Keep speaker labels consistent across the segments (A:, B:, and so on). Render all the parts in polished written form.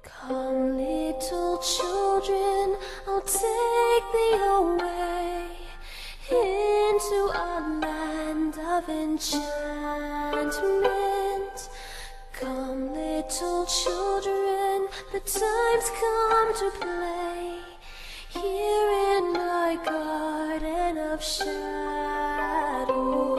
A: Come, little children, I'll take thee away into a land of enchantment. Come, little children, the time's come to play here in my garden of shadows.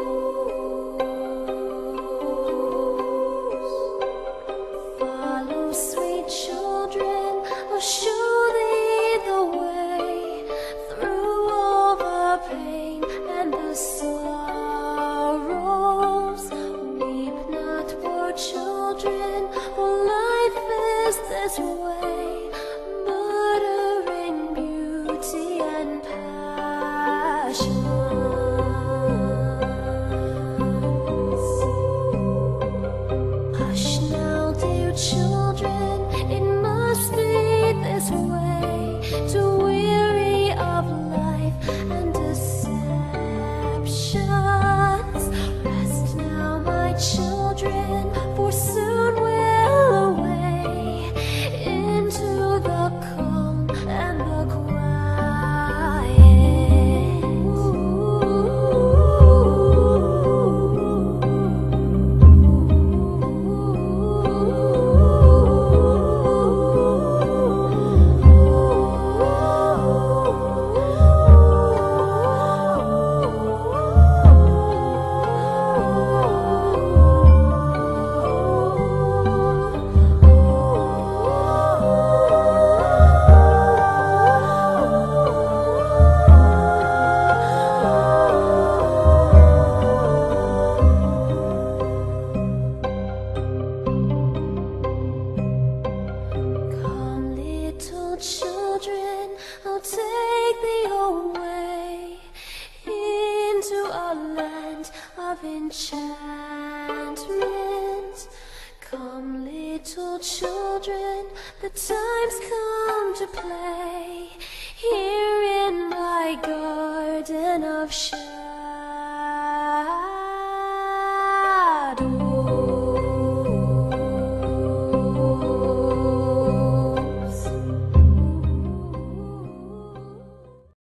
A: Follow, sweet children, I'll show thee the way through all the pain and the sorrows. Weep not, poor children, for life is this way, muttering beauty and passion. Hush now, dear children, it must be this way, to weary of life and deceptions. Rest now, my children, for soon we'll away into the calm and the children, I'll take thee away into a land of enchantment. Come, little children, the time's come to play here in my garden of shadows.